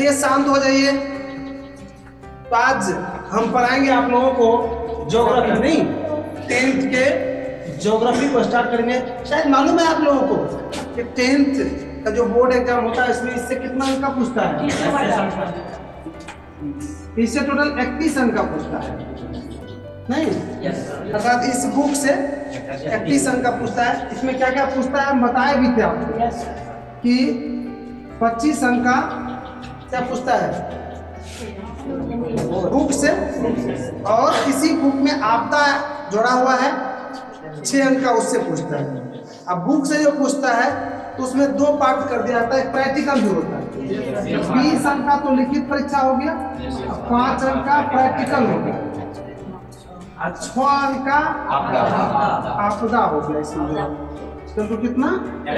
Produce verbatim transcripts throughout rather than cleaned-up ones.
चलिए शांत हो जाइए। तो आज हम पढ़ाएंगे आप लोगों को ज्योग्राफी, नहीं टेंथ के ज्योग्राफी को स्टार्ट करेंगे। शायद मालूम है आप लोगों को कि टेंथ का जो बोर्ड एग्जाम होता है इसमें इससे कितना अंक का पूछता है? इससे टोटल इकतीस अंक का पूछता है, नहीं अर्थात yes. इस बुक से इकतीस अंक का पूछता है। इसमें क्या क्या पूछता है बताए भी थे आपको yes. कि पच्चीस अंक का क्या पूछता है बुक से, और इसी बुक में आपदा जोड़ा हुआ है छह अंक का, उससे पूछता है। अब बुक से जो पूछता है तो उसमें दो पार्ट कर दिया जाता है, प्रैक्टिकल भी होता है। बीस अंक का तो लिखित परीक्षा हो गया, पांच अंक का प्रैक्टिकल हो गया, छह अंक का आपदा हो गया। इसमें तो कितना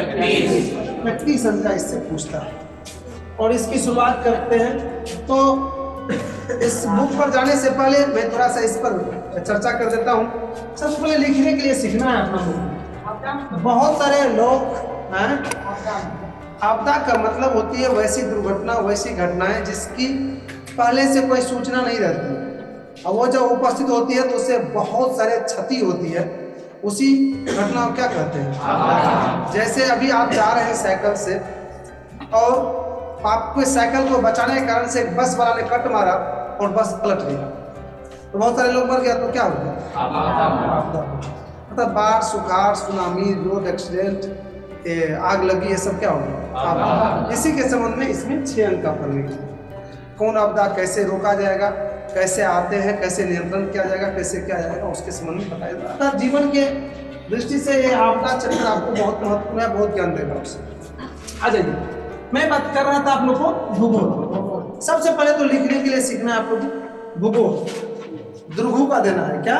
इकतीस अंक का इससे पूछता है। और इसकी शुरुआत करते हैं। तो इस बुक पर जाने से पहले मैं थोड़ा सा इस पर चर्चा कर देता हूँ। सबसे पहले लिखने के लिए सीखना है अपना बुक। बहुत सारे लोग हैं, आपदा का मतलब होती है वैसी दुर्घटना, वैसी घटनाएं जिसकी पहले से कोई सूचना नहीं रहती, और वो जब उपस्थित होती है तो उससे बहुत सारे क्षति होती है। उसी घटना को क्या कहते हैं? जैसे अभी आप जा रहे हैं साइकिल से और आपको साइकिल को बचाने के कारण से बस वाला ने कट मारा और बस पलट गया, तो बहुत सारे लोग मर गया, तो क्या हो गया? मतलब बाढ़, सुखाड़, सुनामी, रोड एक्सीडेंट, आग लगी, ये सब क्या हो गया? इसी के संबंध में इसमें छह अंक का पढ़ेंगे। कौन आपदा कैसे रोका जाएगा, कैसे आते हैं, कैसे नियंत्रण किया जाएगा, कैसे किया जाएगा, उसके संबंध में बताया जाएगा। जीवन के दृष्टि से ये आपदा चक्र आपको बहुत महत्वपूर्ण है, बहुत ज्ञान देगा उससे। आ जाइए, मैं बात कर रहा था आप लोग को भूगोल। सबसे पहले तो लिखने के लिए सीखना है आप लोग को भूगोल। ध्रुव का देना है क्या?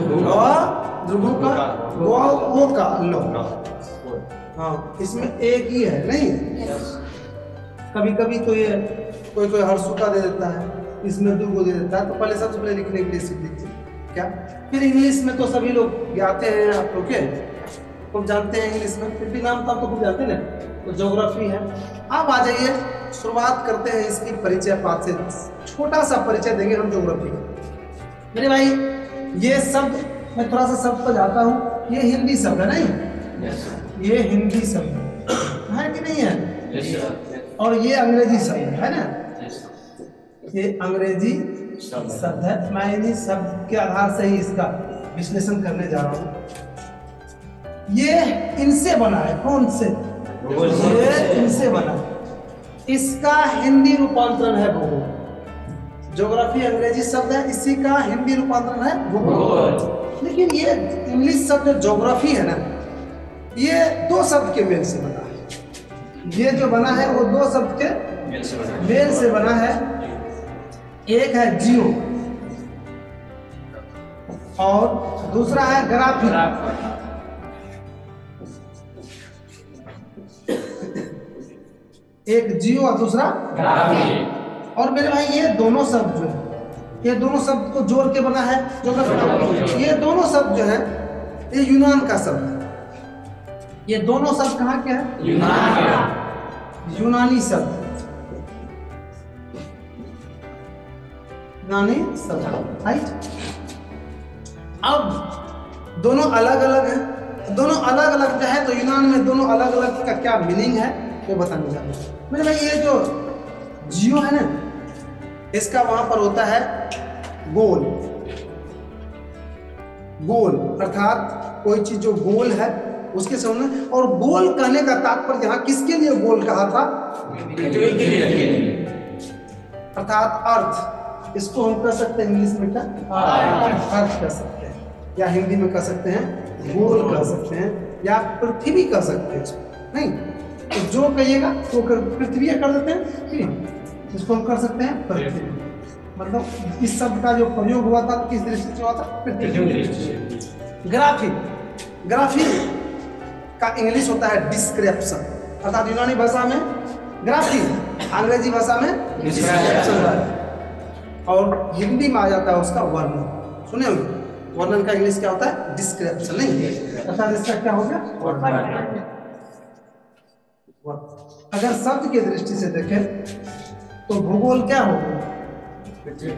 ध्रुव का वो वो का लो। हाँ, इसमें एक ही है, नहीं कभी कभी तो ये कोई कोई हर्षु का दे देता है, इसमें दुगो दे देता है। तो पहले सबसे पहले लिखने के लिए सीख लीजिए क्या। फिर इंग्लिश में तो सभी लोग जाते हैं, आप लोग के खूब जानते हैं इंग्लिश में, फिर भी नाम तो आप तो खूब जानते हैं ना। तो ज्योग्राफी है। आप आ जाइए, शुरुआत करते हैं इसकी परिचय पाठ से। छोटा सा परिचय देंगे हम ज्योग्राफी का। मेरे भाई ये शब्द मैं थोड़ा सा शब्द पर जाता हूँ, ये हिंदी शब्द है, नहीं yes, ये हिंदी शब्द है कि नहीं है yes, और ये अंग्रेजी शब्द है ना yes, ये अंग्रेजी शब्द है। मैं इन्हीं शब्द के आधार से ही इसका विश्लेषण करने जा रहा हूँ। ये इनसे बना है, कौन से? ये इनसे बना। इसका हिंदी रूपांतरण है भूगोल। ज्योग्राफी अंग्रेजी शब्द है, इसी का हिंदी रूपांतरण है भूगोल। लेकिन ये इंग्लिश शब्द ज्योग्राफी है ना, ये दो शब्द के मेल से बना है। ये जो बना है वो दो शब्द के मेल से बना है। एक है जियो और दूसरा है ग्राफी। एक जियो और दूसरा ग्राफी। और मेरे भाई ये दोनों शब्द जो है, ये दोनों शब्द को जोड़ के बना है ज्योग्राफी। ये दोनों शब्द जो है ये यूनान का शब्द है। ये दोनों शब्द कहाँ के हैं? यूनान का। यूनानी शब्द, यूनानी शब्द, राइट। अब दोनों अलग अलग हैं, दोनों अलग अलग जो है तो यूनान में दोनों अलग अलग का क्या मीनिंग है वो बताने जा रहे हैं। मेरे भाई ये जो जियो है ना, इसका वहां पर होता है गोल। गोल अर्थात कोई चीज जो गोल है उसके सामने, और गोल कहने का तात्पर्य यहाँ किसके लिए गोल कहा था? अर्थात अर्थ। इसको हम कह सकते हैं इंग्लिश में क्या? अर्थ कह सकते हैं, या हिंदी में कह सकते हैं गोल कह सकते हैं, या पृथ्वी कह सकते हैं इसको, नहीं तो जो कहिएगा वो कर, पृथ्वी कर देते हैं, ठीक। इसको हम कर सकते हैं पृथ्वी। मतलब इस शब्द का जो प्रयोग हुआ था किस दृष्टि से हुआ था? पृथ्वी। ग्राफी, ग्राफी का इंग्लिश होता है डिस्क्रिप्शन, अर्थात यूनानी भाषा में ग्राफी, अंग्रेजी भाषा में डिस्क्रिप्शन, और हिंदी में आ जाता है उसका वर्णन। सुने होंगे वर्णन का इंग्लिश क्या होता है? डिस्क्रिप्शन, नहीं अर्थात इसका क्या हो गया? वर्णन। अगर शब्द की दृष्टि से देखें तो भूगोल क्या होगा? पृथ्वी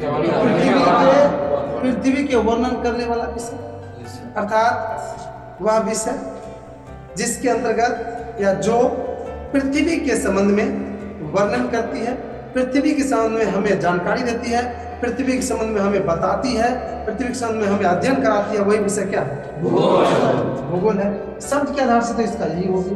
के पृथ्वी के वर्णन करने वाला विषय, अर्थात वह विषय जिसके अंतर्गत या जो पृथ्वी के संबंध में वर्णन करती है, पृथ्वी के संबंध में हमें जानकारी देती है, पृथ्वी के संबंध में हमें बताती है, पृथ्वी के संबंध में हमें अध्ययन कराती है, वही विषय क्या है? भूगोल। भूगोल है। शब्द के आधार से तो इसका यही होगी।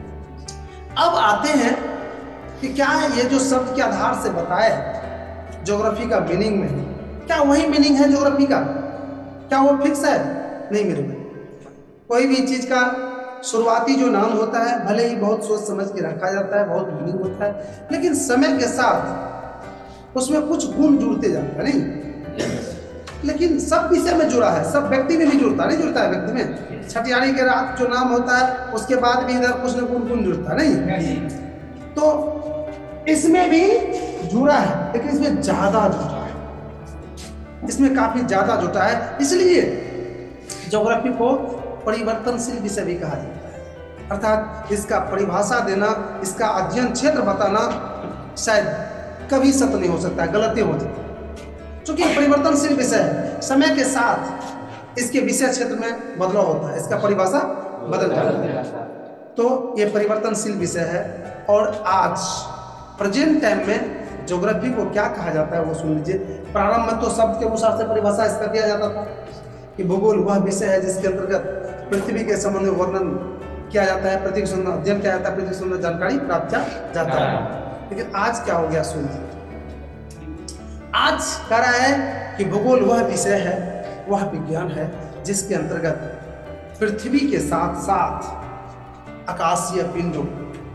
अब आते हैं कि क्या ये जो शब्द के आधार से बताए ज्योग्राफी का मीनिंग में, क्या वही मीनिंग है ज्योग्राफी का? क्या वो फिक्स है? नहीं मेरे भाई। कोई भी चीज का शुरुआती जो नाम होता है भले ही बहुत सोच समझ के रखा जाता है, बहुत मीनिंग होता है, लेकिन समय के साथ उसमें कुछ गुण जुड़ते जाते हैं। नहीं, लेकिन सब विषय में जुड़ा है, सब व्यक्ति में भी जुड़ता नहीं जुड़ता है व्यक्ति में। छठियारी के रात जो नाम होता है उसके बाद भी इधर कुछ न कुछ गुण जुड़ता है। नहीं, तो इसमें भी जुड़ा है, लेकिन इसमें ज्यादा जुड़ा है, इसमें काफी ज्यादा जुटा है। इसलिए ज्योग्राफी को परिवर्तनशील विषय भी कहा जाता है, अर्थात इसका परिभाषा देना, इसका अध्ययन क्षेत्र बताना शायद कभी सत्य नहीं हो सकता, गलती हो जाती है। चूंकि परिवर्तनशील विषय है, समय के साथ इसके विषय क्षेत्र में बदलाव होता है, इसका परिभाषा बदल जाता है, तो ये परिवर्तनशील विषय है। और आज प्रेजेंट टाइम में ज्योग्राफी को क्या कहा जाता है वो सुन लीजिए। प्रारंभ में तो शब्द के अनुसार से परिभाषा इसका दिया जाता था कि भूगोल वह विषय है जिसके अंतर्गत पृथ्वी के संबंध में वर्णन किया जाता है, पृथ्वी के संबंध में अध्ययन किया जाता है, पृथ्वी के संबंध में जानकारी प्राप्त किया जाता है। लेकिन आज क्या हो गया सुनिए, आज कह रहा है कि भूगोल वह विषय है, वह विज्ञान है जिसके अंतर्गत पृथ्वी के साथ साथ आकाशीय पिंडों,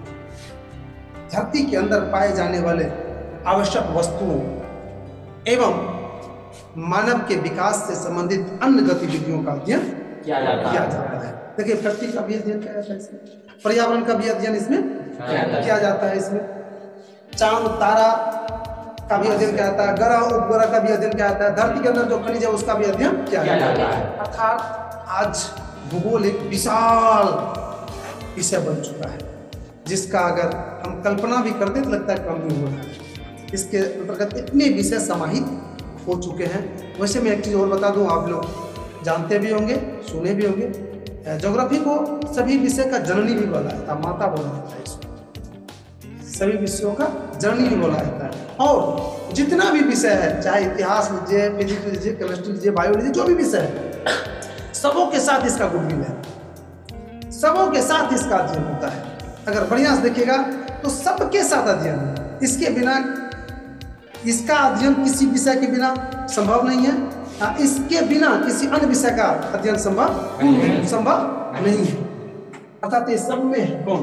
धरती के अंदर पाए जाने वाले आवश्यक वस्तुओं एवं मानव के विकास से संबंधित अन्य गतिविधियों का अध्ययन किया जाता है। देखिए पृथ्वी का भी अध्ययन किया जाता है इसमें, पर्यावरण का भी अध्ययन इसमें किया जाता है, इसमें चांद तारा का भी अध्ययन किया जाता है, ग्रह उपग्रह का भी अध्ययन किया जाता है, धरती के अंदर जो खनिज है उसका भी अध्ययन किया जाता है। अर्थात आज भूगोल एक विशाल विषय बन चुका है जिसका अगर हम कल्पना भी करते तो लगता है कम ही हो रहा है। इसके अंतर्गत इतने विषय समाहित हो चुके हैं। वैसे मैं एक चीज़ और बता दूं, आप लोग जानते भी होंगे, सुने भी होंगे, ज्योग्राफी को सभी विषय का जननी भी बोला जाता है, माता बोला जाता है इसको, सभी विषयों का जननी भी बोला जाता है। और जितना भी विषय है, चाहे इतिहास लीजिए, फिजिक्स लीजिए, केमिस्ट्री लीजिए, बायो लीजिए, जो भी विषय है, सबों के साथ इसका गुडविल है, सबों के साथ इसका अध्ययन होता है। अगर बढ़िया से देखिएगा तो सबके साथ अध्ययन है, इसके बिना, इसका अध्ययन किसी विषय के बिना संभव नहीं है, हाँ, इसके बिना किसी अन्य विषय का अध्ययन संभव संभव नहीं है। अर्थात ये सब में है कौन?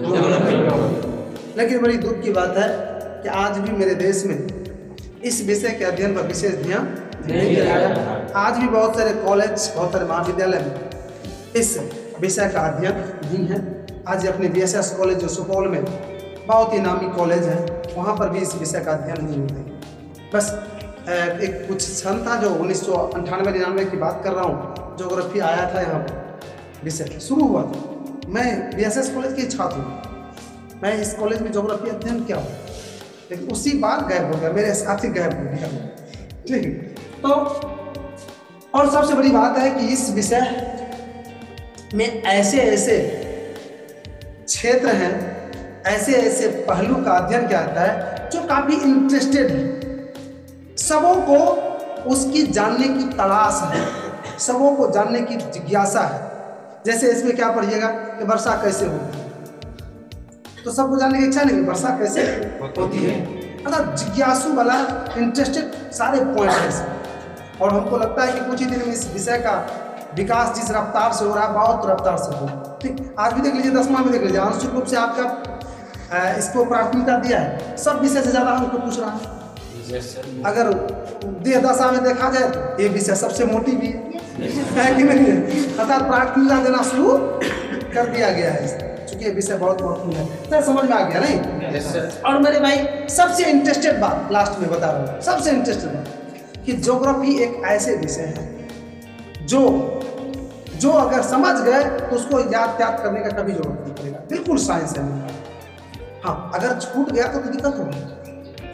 लेकिन बड़ी दुख की बात है कि आज भी मेरे देश में इस विषय के अध्ययन पर विशेष ध्यान नहीं दिया जाता। आज भी बहुत सारे कॉलेज, बहुत सारे महाविद्यालय में इस विषय का अध्ययन नहीं है। आज अपने बी एस एस कॉलेज जो सुपौल में बहुत ही नामी कॉलेज है, वहाँ पर भी इस विषय का अध्ययन नहीं होता है। बस एक कुछ सन था जो उन्नीस सौ अंठानवे निन्यानवे की बात कर रहा हूँ, ज्योग्राफी आया था यहाँ पर, विषय शुरू हुआ था। मैं बी एस एस कॉलेज के छात्र हूँ, मैं इस कॉलेज में ज्योग्राफी अध्ययन किया हूँ, लेकिन उसी बार गायब हो गया, मेरे साथी गायब हो गया। ठीक है, तो और सबसे बड़ी बात है कि इस विषय में ऐसे ऐसे क्षेत्र हैं, ऐसे ऐसे पहलू का अध्ययन किया जाता है जो काफी इंटरेस्टेड है, सबों को उसकी जानने की तलाश है, सबों को जानने की जिज्ञासा है। जैसे इसमें क्या पढ़िएगा कि वर्षा कैसे होती है, तो सबको जानने की इच्छा नहीं, वर्षा कैसे होती है, अर्थात जिज्ञासु वाला इंटरेस्टेड सारे पॉइंट है इसमें। और हमको लगता है कि कुछ ही दिन में इस विषय का विकास जिस रफ्तार से हो रहा है, बहुत रफ्तार से हो रहा है। ठीक, आज भी देख लीजिए, दसवां में देख लीजिए, आंशिक रूप से आपका इसको प्राथमिकता दिया है, सब विषय से ज्यादा हमको पूछ रहा है। अगर देह दशा में देखा जाए तो ये विषय सबसे मोटी भी है कि नहीं है, अर्थात प्राथमिकता देना शुरू कर दिया गया है, चूंकि ये विषय बहुत महत्वपूर्ण है। तो समझ में आ गया नहीं? और मेरे भाई सबसे इंटरेस्टेड बात लास्ट में बता रहा हूँ, सबसे इंटरेस्टेड बात कि ज्योग्राफी एक ऐसे विषय है जो जो अगर समझ गए तो उसको याद त्याग करने का कभी जरूरत नहीं पड़ेगा, बिल्कुल साइंस है। हाँ, अगर छूट गया तो, तो दिक्कत होगी,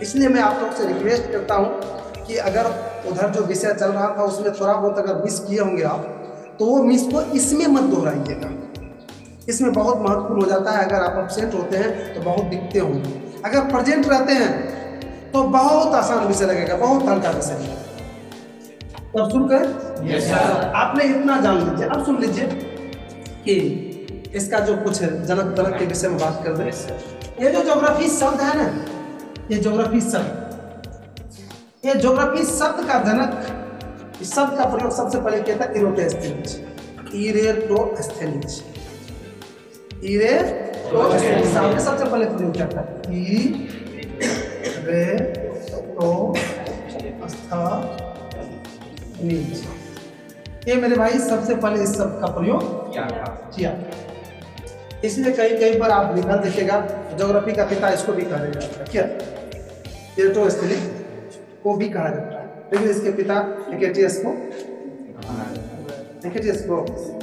इसलिए मैं आप लोग से रिक्वेस्ट करता हूँ कि अगर उधर जो विषय चल रहा था उसमें थोड़ा बहुत अगर मिस किए होंगे आप, तो वो मिस को इसमें मत दोहराइएगा। इसमें बहुत महत्वपूर्ण हो जाता है। अगर आप एब्सेंट होते हैं तो बहुत दिक्कतें होंगी, अगर प्रेजेंट रहते हैं तो बहुत आसान विषय लगेगा, बहुत हल्का विषय लगेगा। तब सुन कर yes, आपने इतना जान लीजिए। अब सुन लीजिए कि इसका जो कुछ जनक दनक के विषय में बात कर रहे हैं। ये जो ज्योग्राफी शब्द है ना, ये ज्योग्राफी शब्द, ये ज्योग्राफी शब्द का जनक, इस शब्द का प्रयोग सबसे पहले किया था इरेटोस्थेनिज। इरेटोस्थेनिज इरेटोस्थेनिज ने सबसे पहले प्रयोग किया था। इरेटोस्थेनिज, ये मेरे भाई सबसे पहले इस शब्द का प्रयोग किया। इसलिए कहीं कहीं पर आप लिखा देखिएगा, ज्योग्राफी का पिता इसको भी कहा जाता है, क्या इरेटोस्थेनिज को भी कहा जाता है, लेकिन इसके पिता हिकेटियस को हिकेटियस को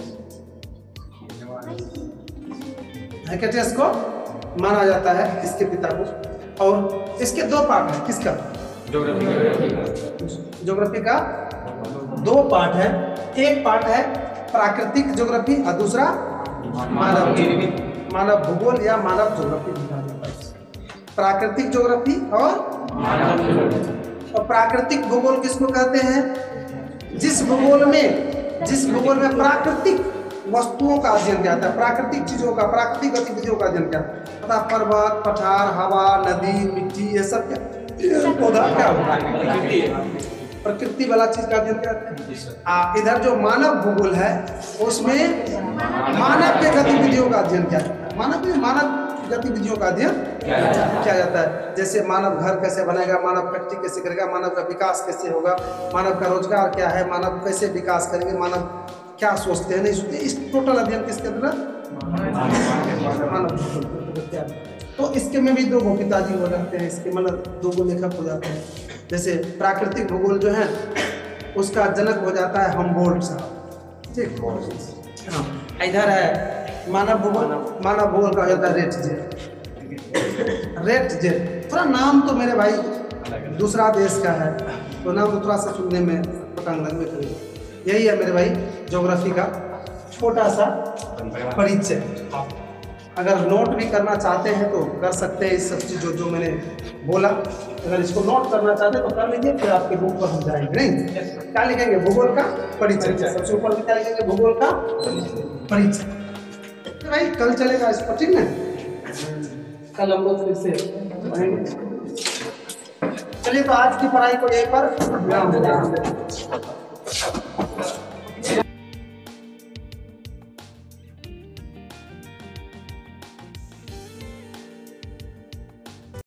हिकेटियस को माना जाता है, इसके पिता को। और इसके दो पार्ट है, किसका? ज्योग्राफी का दो पार्ट है। एक पार्ट है प्राकृतिक ज्योग्राफी और दूसरा मानव मानव भूगोल या मानव ज्योग्राफी कहा जाता है। प्राकृतिक ज्योग्राफी और मानव ज्योग्राफी। और प्राकृतिक भूगोल किसको कहते हैं? जिस भूगोल में जिस भूगोल में प्राकृतिक वस्तुओं का अध्ययन किया जाता है, प्राकृतिक चीजों का, प्राकृतिक गतिविधियों का अध्ययन किया जाता है। पर्वत, पठार, हवा, नदी, मिट्टी, ये सब क्या पौधा क्या होता है? प्रकृति वाला चीज का अध्ययन करते हैं। इधर जो मानव भूगोल है उसमें मानव के गतिविधियों का अध्ययन किया जाता है। मानव मानव गतिविधियों का अध्ययन किया जाता है। जैसे मानव घर कैसे बनेगा, मानव फैक्ट्री कैसे करेगा, मानव का विकास कैसे होगा, मानव का रोजगार क्या है, मानव कैसे विकास करेंगे, मानव क्या सोचते हैं नहीं सोचते, इस टोटल अध्ययन किसके अंदर? मानव। तो इसके में भी दो गो पिताजी हो जाते हैं, इसके मतलब दो गो लेखक हो जाते हैं। जैसे प्राकृतिक भूगोल जो है उसका जनक हो जाता है हम्बोल्ट साहब, ठीक। हाँ, इधर है मानव भूगोल, मानव भूगोल का हो जाता है रेटजेर। रेटजेर थोड़ा नाम तो मेरे भाई दूसरा देश का है, तो नाम तो थोड़ा सा सुनने में पतंग लगने करेगा। यही है मेरे भाई ज्योग्राफी का छोटा सा परिचय। अगर नोट भी करना चाहते हैं तो कर सकते हैं, इस सब चीज़ों जो मैंने बोला, अगर इसको नोट करना चाहते हैं तो कर लीजिए, फिर आपके बुक पर हम जाएंगे। नहीं क्या लिखेंगे? भूगोल का परिचय। सबसे ऊपर क्या लिखेंगे? भूगोल का परिचय। भाई कल चलेगा इस पर, ठीक ना? कल हम लोग फिर से पढ़ेंगे। चलिए, तो आज की पढ़ाई को यहीं पर विराम देते हैं।